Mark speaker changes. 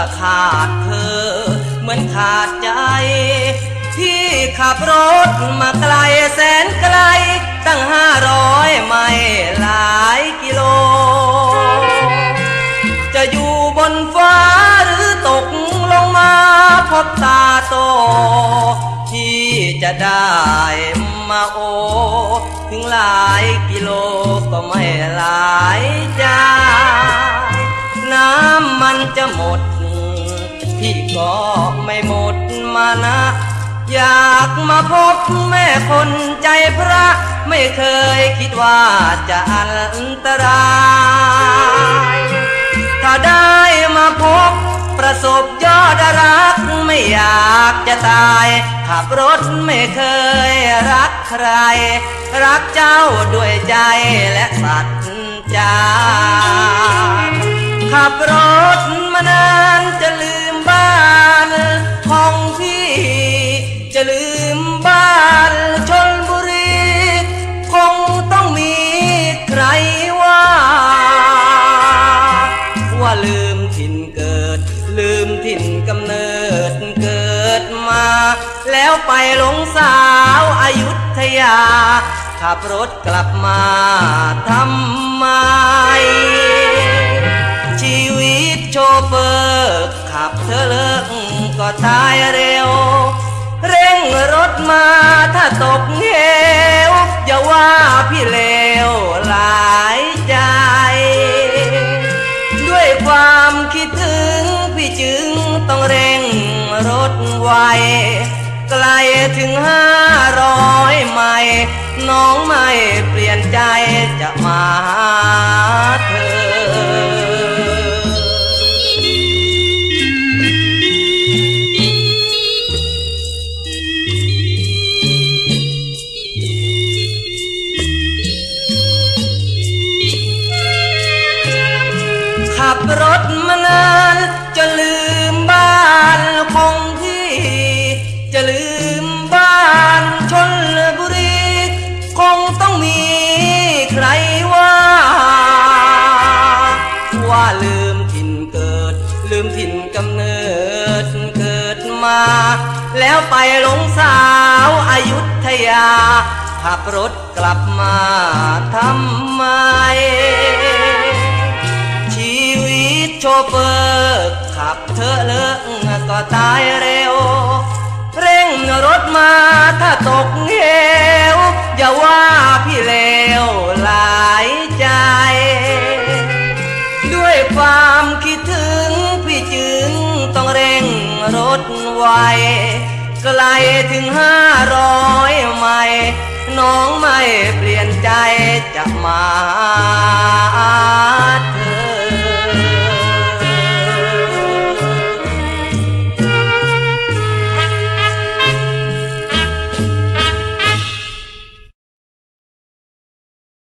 Speaker 1: ขาดเธอเหมือนขาดใจพี่ขับรถมาไกลแสนไกลตั้ง500 ไมล์หลายกิโลจะอยู่บนฟ้าหรือตกลงมาพบตาโตที่จะได้มาโอถึงหลายกิโลก็ไม่หลายใจน้ำมันจะหมดพี่ก็ไม่หมดมานะอยากมาพบแม่คนใจพระไม่เคยคิดว่าจะอันตรายถ้าได้มาพบประสบยอดรักไม่อยากจะตายขับรถไม่เคยรักใครรักเจ้าด้วยใจและสัจจาขับรถมานานจะลืมบ้านของพี่จะลืมบ้านชลบุรีคงต้องมีใครว่าลืมถิ่นเกิดลืมถิ่นกำเนิดเกิดมาแล้วไปหลงสาวอยุธยาขับรถกลับมาทำไมชีวิตโชเฟอร์ขับเธอเลิกก็ตายเร็วเร่งรถมาถ้าตกเหวอย่าว่าพี่เลวหลายใจด้วยความคิดถึงพี่จึงต้องเร่งรถไวไกลถึง500 ไมล์น้องไม่เปลี่ยนใจจะมาหาเธอขับรถมานานจะลืมบ้านของพี่จะลืมบ้านชลบุรีคงต้องมีใครว่าลืมถิ่นเกิดลืมถิ่นกำเนิดเกิดมาแล้วไปหลงสาวอยุธยาขับรถกลับมาทำไมชีวิตโชเฟอร์ขับเธอเลิกก็ตายเร็วเร่งรถมาถ้าตกเหวอย่าว่าพี่เลวหลายใจด้วยความคิดถึงพี่จึงต้องเร่งรถไวไกลถึง500 ไมล์น้องไม่เปลี่ยนใจจะมา